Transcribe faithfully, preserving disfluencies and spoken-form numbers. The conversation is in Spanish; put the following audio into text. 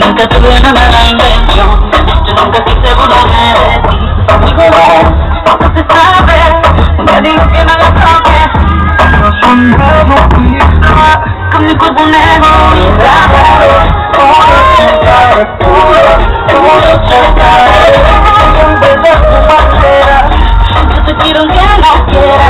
nunca tuve una mala intención, yo nunca fui seguro de ti. Igual, poco se sabe, un día digo que no la toques. No son egoísta, con mi cuerpo un egoísta. Puro se cae, puro, puro se cae. En vez de tu bandera, yo te quiero aunque no quiera.